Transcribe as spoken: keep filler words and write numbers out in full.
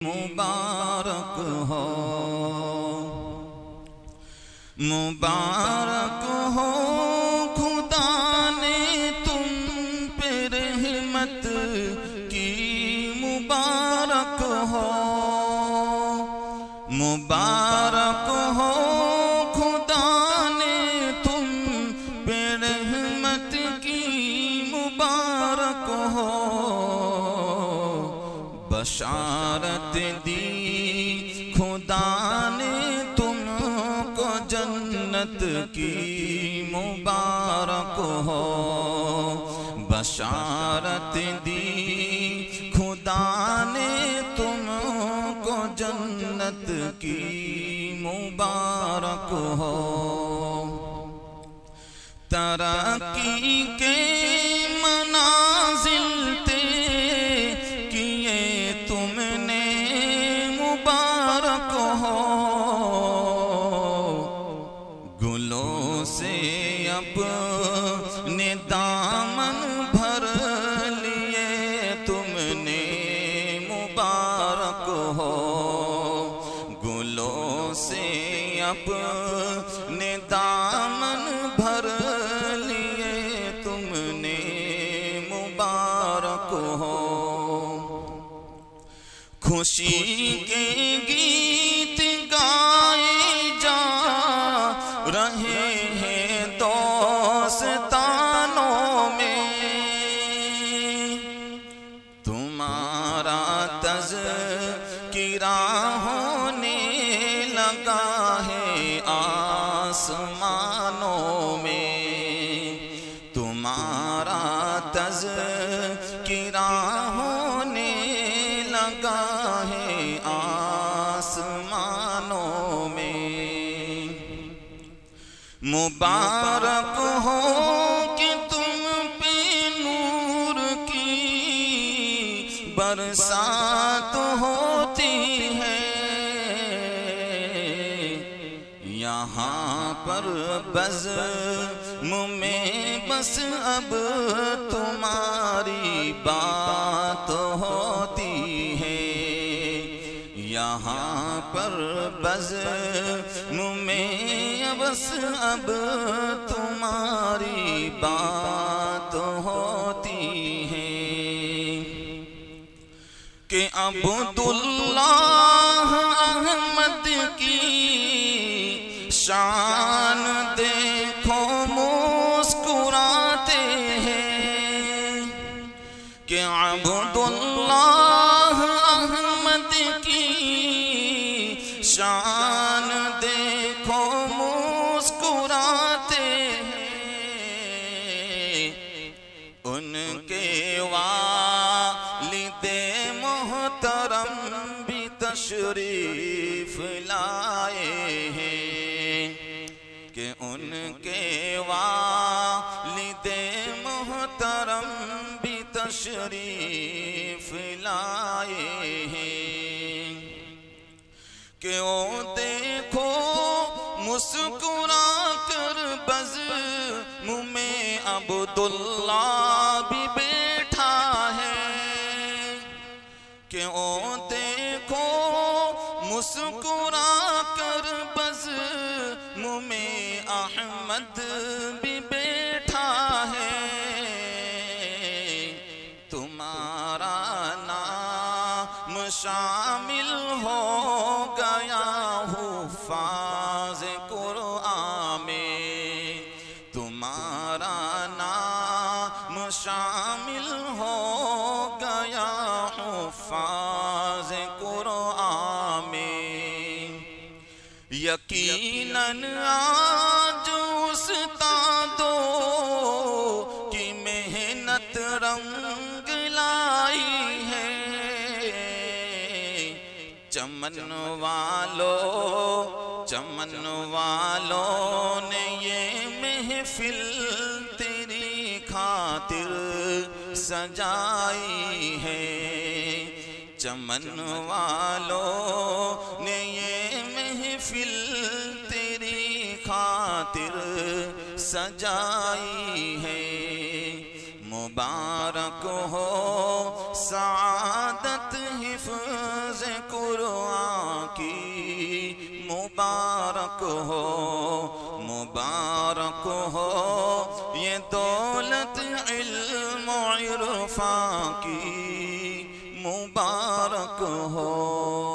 مبارک ہو مبارک ہو خدا نے تم پہ رحمت کی مبارک ہو مبارک ہو خدا نے تم پہ رحمت کی مبارک ہو بشارت دی خدا نے تم کو جنت کی مبارک ہو بشارت دی خدا نے تم کو جنت کی مبارک ہو ترقی کے منازل تے کیے تم نے مبارک ہو گلوں سے اپنے دامن بھر لیے تم نے مبارک ہو گلوں سے اپنے دامن بھر لیے تم نے مبارک ہو خوشی کے گیت گائے جا رہے ہیں دوستانوں میں تمہارا تذکرہ ہونے لگا ہے آسمانوں میں تمہارا تذکرہ ہونے لگا ہے آسمانوں میں مبارک ہو کہ تم پہ نور کی برسات ہوتی ہے یہاں پر بزم میں بس اب تمہاری بات ہوتی ہے یہاں پر بزم میں بس اب تمہاری بات ہوتی ہے کہ عبداللہ احمد کی شان دیکھو مسکراتے ہیں کہ عبداللہ احمد کی شان دیکھو مسکراتے ہیں ان کے والد محترم بھی تشریف لائے ہیں کہ ان کے والد محترم بھی تشریف لائے ہیں کہ او دیکھو مسکرا کر بزم میں عبداللہ بھی بیٹھا ہے کہ او دیکھو مسکرا کر بزم میں احمد بھی بیٹھا ہے تمہارا نام شامل ہو گیا حفاظ قرآن میں تمہارا نام شامل ہو گیا حفاظ قرآن میں یقیناً آج استادوں کی محنت رنگ لائی ہے چمن والوں چمن والوں نے یہ محفل تیری خاطر سجائی ہے چمن والوں نے یہ محفل تیری خاطر سجائی ہے مبارک ہو سعادت حفظ کو مبارک ہو مبارک ہو یہ دولت علم و عرفان کی مبارک ہو